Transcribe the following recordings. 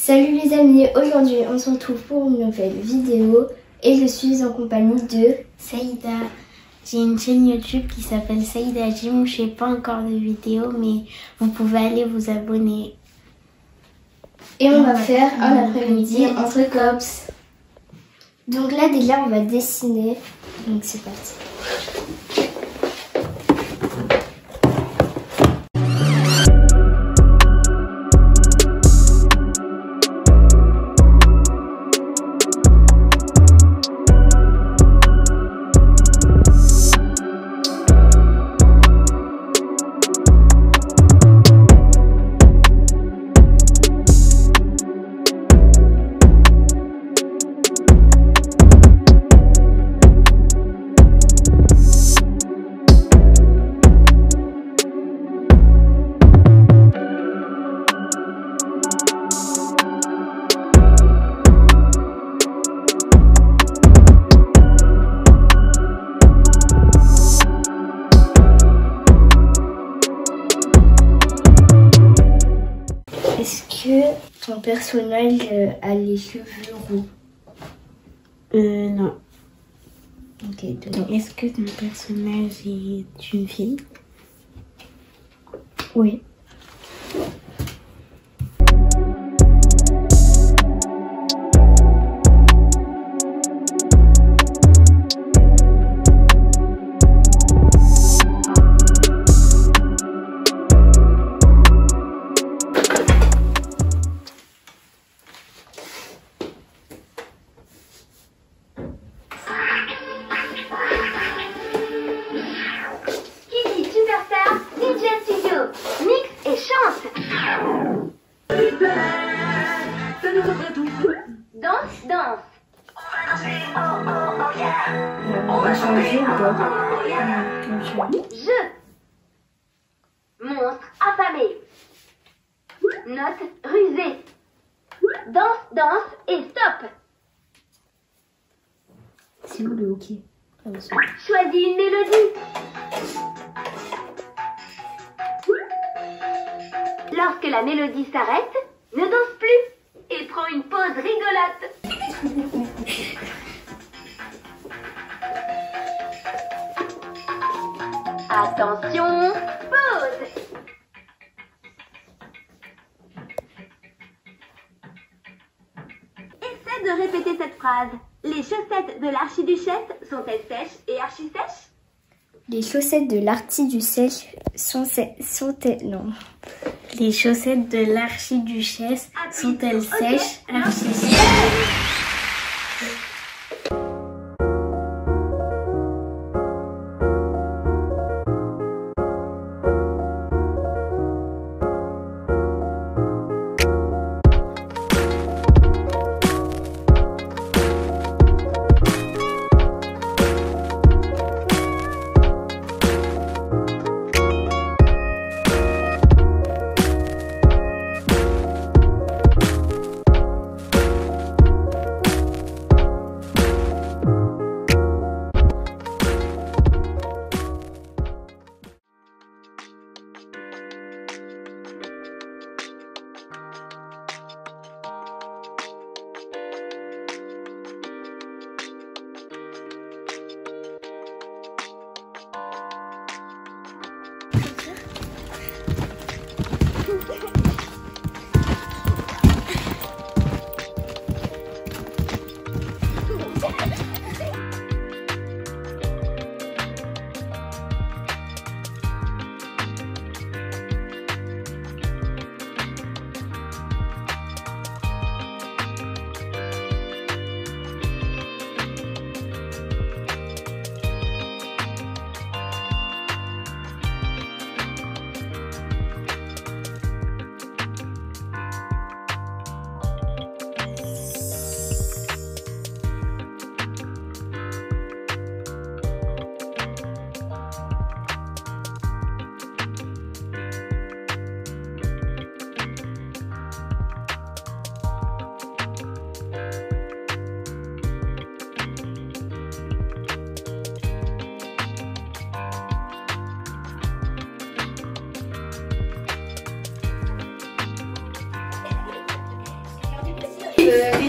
Salut les amis, aujourd'hui on se retrouve pour une nouvelle vidéo et je suis en compagnie de Saïda. J'ai une chaîne YouTube qui s'appelle Saïda Gym. Je ne fais pas encore de vidéos, mais vous pouvez aller vous abonner. Et on va faire un après-midi entre cops. Donc là déjà on va dessiner, donc c'est parti. Est-ce que ton personnage a les cheveux roux? Non. Ok, Donc, est-ce que ton personnage est une fille? oui. Danse, danse. On va changer ou pas? Jeu. Monstre affamé. Note rusée. Danse, danse et stop. C'est où le hockey? Choisis une mélodie. Lorsque la mélodie s'arrête, ne danse plus et prends une pause rigolote. Attention, pause. Essaie de répéter cette phrase. Les chaussettes de l'archiduchesse sont-elles sèches et archi-sèches? Les chaussettes de l'archiduchesse sont-elles... Non. Les chaussettes de l'archiduchesse sont-elles sèches, archi-sèches?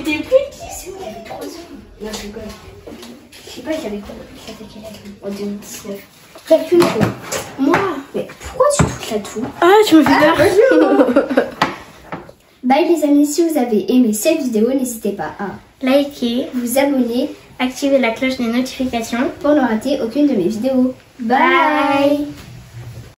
j'étais petit. C'est où il avait 3 ans? Non, je rigole. Je sais pas, j'avais quoi? J'avais quel âge? En 2019. Calcule quoi? Moi? Mais pourquoi tu touches à tout? Ah, tu me fais peur. Bye les amis, si vous avez aimé cette vidéo, n'hésitez pas à Likez, vous abonner, activez la cloche des notifications pour ne rater aucune de mes vidéos. Bye.